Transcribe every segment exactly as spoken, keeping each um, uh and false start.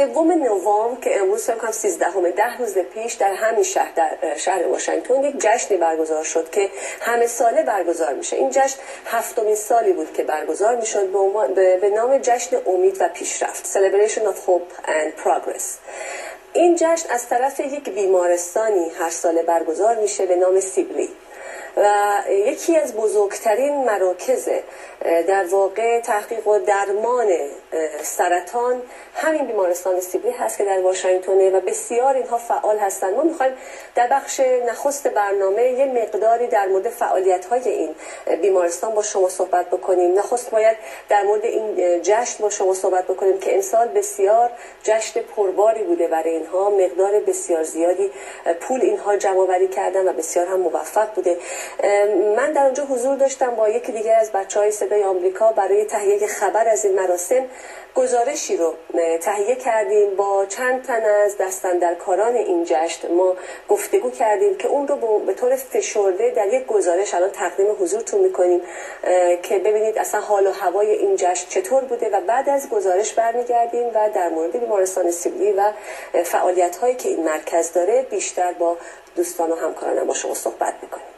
سوم نوامبر که امروز فکر کنم سیزدهم ده روز پیش در همین شهر در شهر واشنگتن یک جشنی برگزار شد که همه ساله برگزار میشه. این جشن هفتمین سالی بود که برگزار میشد به, به نام جشن امید و پیشرفت Celebration of Hope and Progress. این جشن از طرف یک بیمارستانی هر ساله برگزار میشه به نام سیبلی و یکی از بزرگترین مراکز در واقع تحقیق و درمان سرطان همین بیمارستان سیبلی هست که در واشنگتن و بسیار اینها فعال هستند. ما میخوایم در بخش نخست برنامه یه مقداری در مورد فعالیت‌های این بیمارستان با شما صحبت بکنیم. نخست باید در مورد این جشن با شما صحبت بکنیم که امسال بسیار جشن پرباری بوده برای اینها، مقدار بسیار زیادی پول اینها جمع‌آوری کردن و بسیار هم موفق بوده. من در اونجا حضور داشتم با یکی دیگر از بچه‌های صدای آمریکا برای تهیه خبر از این مراسم. گزارشی رو تهیه کردیم با چند تن از دستاندرکاران این جشن، ما گفتگو کردیم که اون رو به طور فشرده در یک گزارش الان تقدیم حضورتون میکنیم که ببینید اصلا حال و هوای این جشن چطور بوده و بعد از گزارش برمیگردیم و در مورد بیمارستان سیبلی و فعالیت هایی که این مرکز داره بیشتر با دوستان و همکارانم با شما صحبت میکنیم.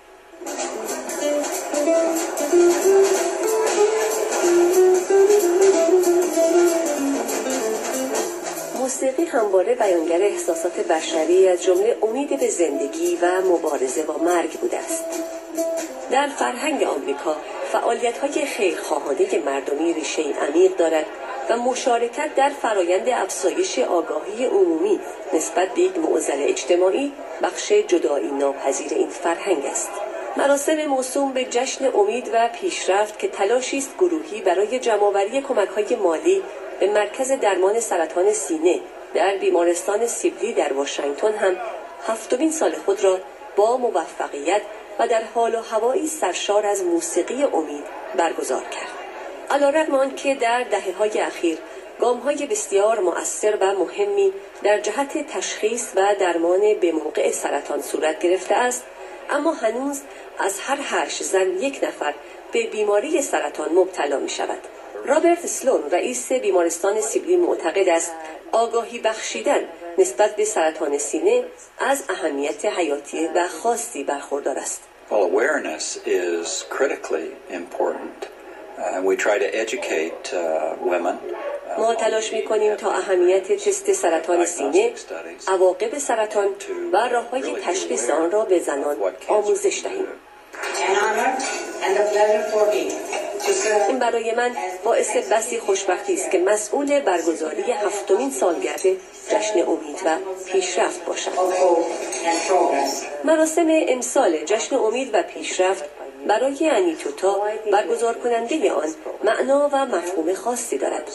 موسیقی همواره بیانگر احساسات بشری از جمله امید به زندگی و مبارزه با مرگ بوده است. در فرهنگ آمریکا فعالیت‌های خیرخواهانه مردمی ریشه‌ای عمیق دارد و مشارکت در فرایند افزایش آگاهی عمومی نسبت به یک معضل اجتماعی بخش جدایی ناپذیر این فرهنگ است. مراسم موسوم به جشن امید و پیشرفت که تلاشی است گروهی برای جمع‌آوری کمک‌های مالی به مرکز درمان سرطان سینه در بیمارستان سیبلی در واشنگتن هم هفتمین سال خود را با موفقیت و در حال و هوایی سرشار از موسیقی امید برگزار کرد. علی‌رغم آنکه در دهه‌های اخیر گام‌های بسیار مؤثر و مهمی در جهت تشخیص و درمان به موقع سرطان صورت گرفته است، اما هنوز از هر هشت زن یک نفر به بیماری سرطان مبتلا می شود. رابرت سلون رئیس بیمارستان سیبلی معتقد است آگاهی بخشیدن نسبت به سرطان سینه از اهمیت حیاتی و خاصی برخوردار است. Well, awareness is critically important. Uh, we try to educate uh, women. ما تلاش می‌کنیم تا اهمیت تست سرطان سینه، عواقب سرطان و راه‌های تشخیص آن را به زنان آموزش دهیم. این برای من باعث بسی خوشبختی است که مسئول برگزاری هفتمین سالگرد جشن امید و پیشرفت باشم. مراسم امسال جشن امید و پیشرفت برای انیتوتا برگزار کننده آن معنا و مفهوم خاصی دارد.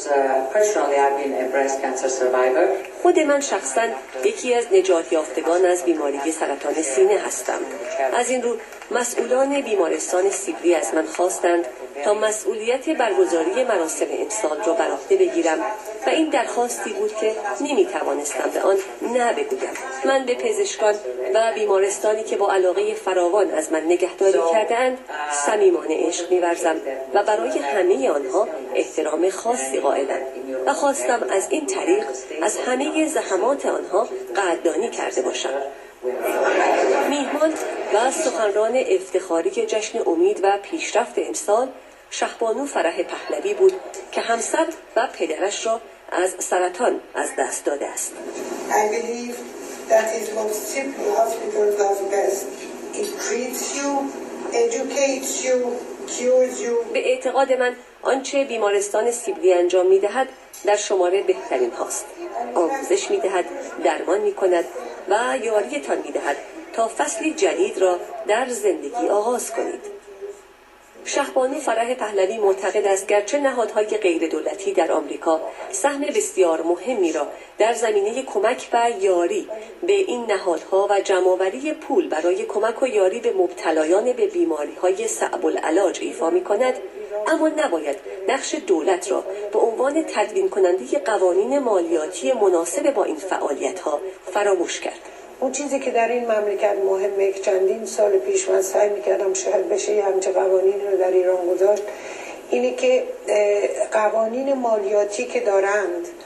خود من شخصاً یکی از نجات یافتگان از بیماری سرطان سینه هستم. از این رو مسئولان بیمارستان سیبلی از من خواستند تا مسئولیت برگزاری مراسم امسال را بر عهده بگیرم و این درخواستی بود که نمیتوانستم به آن نه بگویم. من به پزشکان و بیمارستانی که با علاقه فراوان از من نگهداری کرده‌اند صمیمانه عشق می‌ورزم و برای همه آنها احترام خاصی قائلم و خواستم از این طریق از همه زحمات آنها قدردانی کرده باشم. میهمان و سخنران افتخاری جشن امید و پیشرفت امسال شهبانو فرح پهلوی بود که همسر و پدرش را از سرطان از دست داده است. I believe that is what Sibli Hospital does best. It treats you, educates you, cures you. به اعتقاد من آنچه بیمارستان سیبلی انجام می‌دهد در شماره بهترین هاست. آموزش می‌دهد، درمان می‌کند و یاریتان می‌دهد تا فصلی جدید را در زندگی آغاز کنید. شهبانو فرح پهلوی معتقد است گرچه نهادهای غیر دولتی در آمریکا سهم بسیار مهمی را در زمینه کمک و یاری به این نهادها و جمع‌آوری پول برای کمک و یاری به مبتلایان به بیماری‌های صعب العلاج ایفا می‌کند، اما نباید نقش دولت را به عنوان تدوین کننده قوانین مالیاتی مناسب با این فعالیت‌ها فراموش کرد. اون چیزی که در این مملکت مهمه که چندین سال پیش من سعی میکردم شاید بشه یه همچه قوانین رو در ایران گذاشت، اینه که قوانین مالیاتی که دارند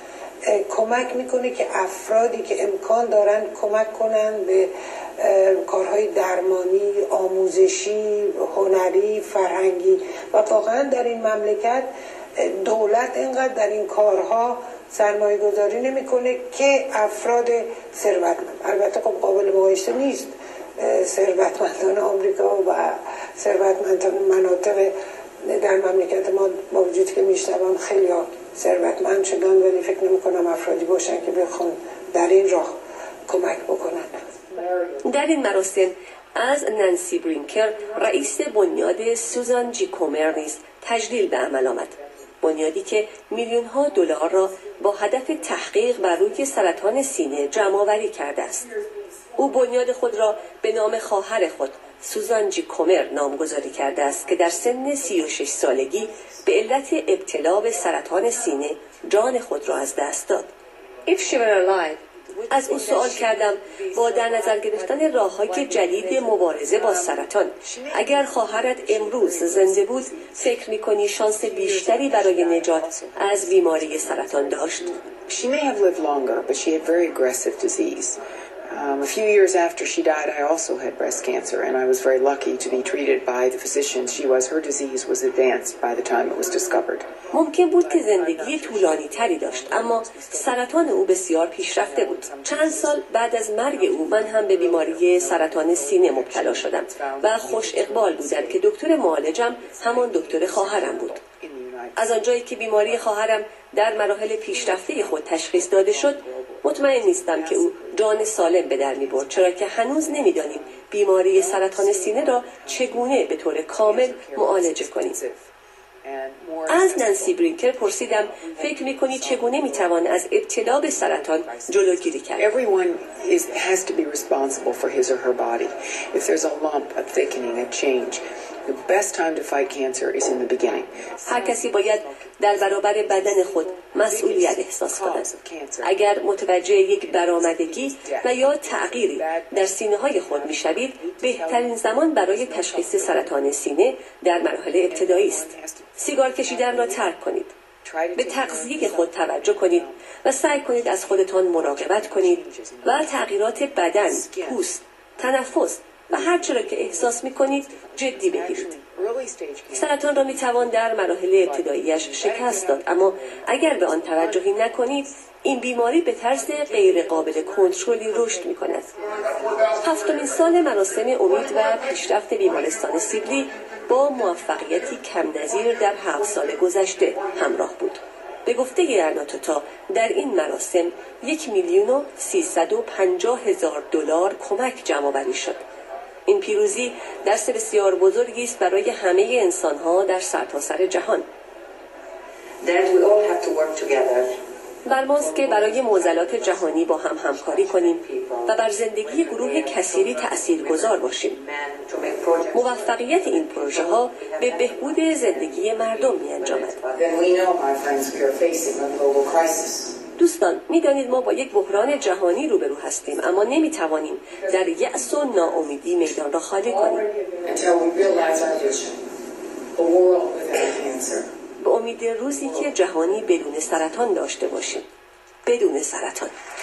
کمک میکنه که افرادی که امکان دارن کمک کنن به کارهای درمانی، آموزشی، هنری، فرهنگی و واقعا در این مملکت دولت اینقدر در این کارها سرمایه گذاری نمیکنه که افراد ثروتمند، البته خب قابل مقایسه نیست ثروتمندان آمریکا و ثروتمندان مناطق در مملکت ما، با وجودی که میشنوم خیلی ها ثروتمند شدن ولی فکر نمی کنم افرادی باشن که بخوان در این راه کمک بکنن. در این مراسم از نانسی برینکر رئیس بنیاد سوزان جی کومر نیز تجلیل به عمل آمد. بنیادی که میلیون ها دلار را با هدف تحقیق بر روی سرطان سینه جمع آوری کرده است. او بنیاد خود را به نام خواهر خود سوزان جی کومر نامگذاری کرده است که در سن سی و شش سالگی به علت ابتلا به سرطان سینه جان خود را از دست داد. If she were alive, از او سوال کردم با در نظر گرفتن راه‌های جدید مبارزه با سرطان، اگر خواهرت امروز زنده بود فکر می‌کنی شانس بیشتری برای نجات از بیماری سرطان داشت؟ She may have lived longer, but she had very aggressive disease. Um, a few years after she died, I also had breast cancer, and I was very lucky to be treated by the physicians. She was, her disease was advanced by the time it was discovered. ممکن بود که زندگی طولانی تری داشت، اما سرطان او بسیار پیشرفته بود. چند سال بعد از مرگ او من هم به بیماری سرطان سینه مبتلا شدم و خوش اقبال بودم که دکتر معالجم همان دکتر خواهرم بود. از آنجایی که بیماری خواهرم در مراحل پیشرفته خود تشخیص داده شد، مطمئن نیستم که او جان سالم به در می‌برد، چرا که هنوز نمی‌دانیم بیماری سرطان سینه را چگونه به طور کامل معالجه کنیم. از نانسی برینکر پرسیدم فکر می‌کنی چگونه می‌توان از ابتلا به سرطان جلوگیری کرد؟ Everyone is has to be responsible for his or her body. If there's a lump, a thickening, a change, the best time to fight cancer is in the beginning. هر کسی باید در برابر بدن خود مسئولیت احساس کند. اگر متوجه یک برآمدگی و یا تغییری در سینه‌های خود می‌شوید، بهترین زمان برای تشخیص سرطان سینه در مراحل ابتدایی است. سیگار کشیدن را ترک کنید. به تغذیه خود توجه کنید و سعی کنید از خودتان مراقبت کنید و تغییرات بدن، پوست، تنفس و هر چرا که احساس می‌کنید جدی بگیرید. سرطان را می‌توان در مراحل ابتداییش شکست داد، اما اگر به آن توجهی نکنید این بیماری به طرز غیر قابل کنترلی رشد می‌کند. هفتمین سال مراسم امید و پیشرفت بیمارستان سیبلی با موفقیتی کم نظیر در هفت سال گذشته همراه بود. به گفته ارناتوتا در این مراسم یک میلیون و سیصد و پنجاه هزار دلار کمک جمع آوری شد. این پیروزی درس بسیار بزرگی است برای همه انسان‌ها در سرتاسر جهان. بر ماست که برای معضلات جهانی با هم همکاری کنیم و بر زندگی گروه کثیری تأثیرگذار باشیم. موفقیت این پروژه ها به بهبود زندگی مردم می انجامد. دوستان، می‌دانید ما با یک بحران جهانی روبرو هستیم، اما نمی‌توانیم در یأس و ناامیدی میدان را خالی کنیم. به امید روزی که جهانی بدون سرطان داشته باشیم. بدون سرطان.